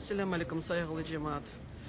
Ассаляму алейкум, сайгалы джамаат.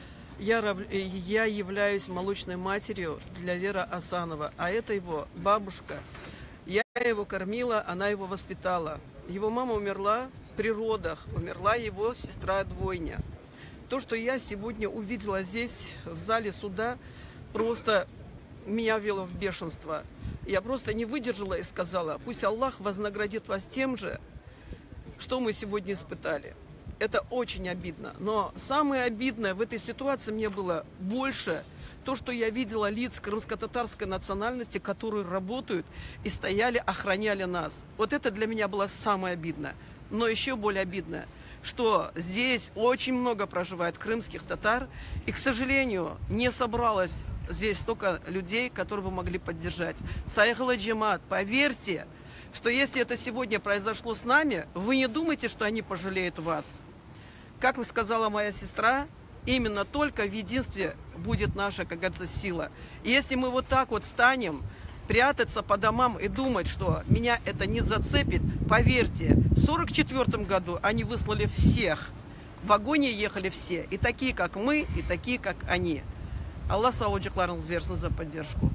Я являюсь молочной матерью для Леры Асанова, а это его бабушка. Я его кормила, она его воспитала. Его мама умерла при родах, умерла его сестра-двойня. То, что я сегодня увидела здесь, в зале суда, просто меня ввело в бешенство. Я просто не выдержала и сказала: пусть Аллах вознаградит вас тем же, что мы сегодня испытали. Это очень обидно. Но самое обидное в этой ситуации мне было больше то, что я видела лиц крымско-татарской национальности, которые работают и стояли, охраняли нас. Вот это для меня было самое обидное. Но еще более обидное, что здесь очень много проживает крымских татар, и, к сожалению, не собралось здесь столько людей, которые бы могли поддержать. Сайгалы джамаат, поверьте, что если это сегодня произошло с нами, вы не думайте, что они пожалеют вас. Как сказала моя сестра, именно только в единстве будет наша, как говорится, сила. И если мы вот так вот станем прятаться по домам и думать, что меня это не зацепит, поверьте, в 1944 году они выслали всех. В вагоне ехали все, и такие, как мы, и такие, как они. Аллах саулджикларың зверсын за поддержку.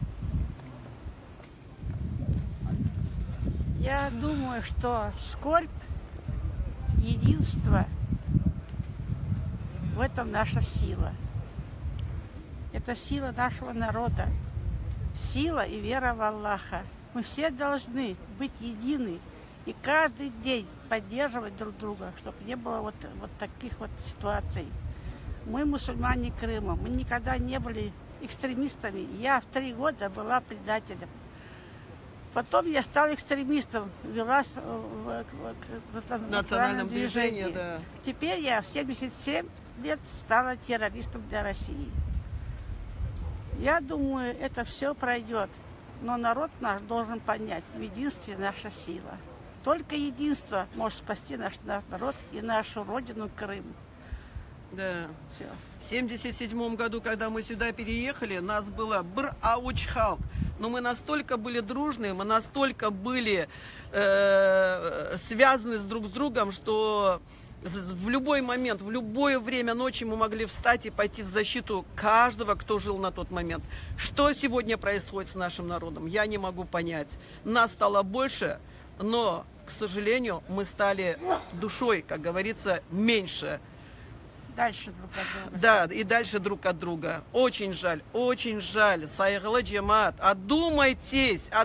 Я думаю, что скорбь, единство — в этом наша сила. Это сила нашего народа, сила и вера в Аллаха. Мы все должны быть едины и каждый день поддерживать друг друга, чтобы не было вот таких вот ситуаций. Мы мусульмане Крыма, мы никогда не были экстремистами. Я в 3 года была предателем. Потом я стала экстремистом, велась в национальном движении. Да. Теперь я в 77 лет стала террористом для России. Я думаю, это все пройдет, но народ наш должен понять, в единстве наша сила. Только единство может спасти наш народ и нашу родину Крым. Да. Все. В 1977 году, когда мы сюда переехали, нас было бр-ауч-халк. Но мы настолько были дружные, мы настолько были связаны друг с другом, что в любой момент, в любое время ночи мы могли встать и пойти в защиту каждого, кто жил на тот момент. Что сегодня происходит с нашим народом, я не могу понять. Нас стало больше, но, к сожалению, мы стали душой, как говорится, меньше. Дальше друг от друга. Да, и дальше друг от друга. Очень жаль, очень жаль. Сайгалы джамаат, одумайтесь.